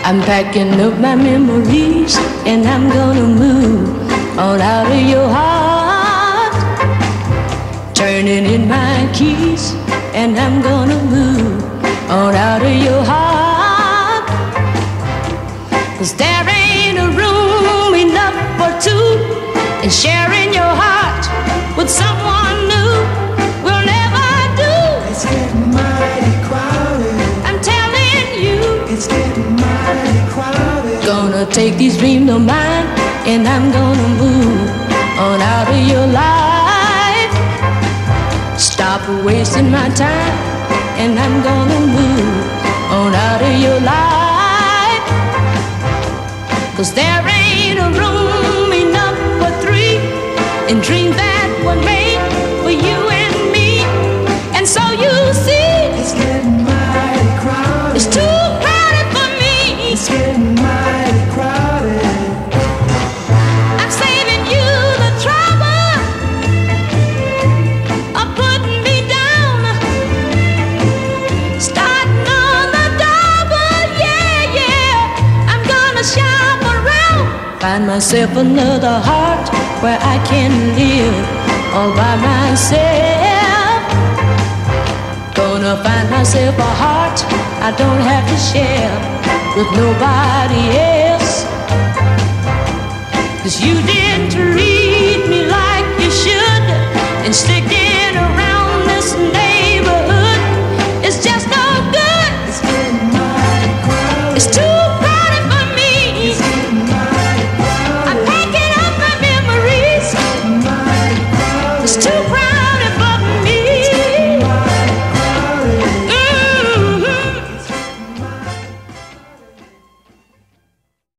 I'm packing up my memories and I'm gonna move on out of your heart. Turning in my keys and I'm gonna move on out of your heart. 'Cause there ain't a room enough for two, and sharing your heart with someone new will never do. It's getting mighty crowded. I'm telling you, It's getting mighty crowded. gonna take these dreams of mine and I'm gonna move on out of your life. Stop wasting my time and I'm gonna move on out of your life. 'Cause there ain't a room enough for three in dreams that were made for you and me. And so you see, It's getting mighty crowded. it's too crowded for me. It's getting mighty crowded. I'm saving you the trouble of putting me down, starting on the double, yeah, yeah. I'm gonna shop around, find myself another heart where I can live all by myself. Gonna find myself a heart I don't have to share with nobody else. 'Cause you didn't treat